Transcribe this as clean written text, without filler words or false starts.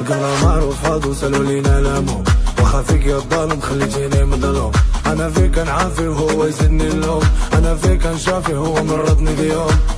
القمرة معروف هاد وصلوا لينا لامهم، واخا فيك يا الظالم خليتيني مظلوم. انا فيك نعافي وهو يزيدني اللوم، انا فيك نشافي هو مرضني اليوم.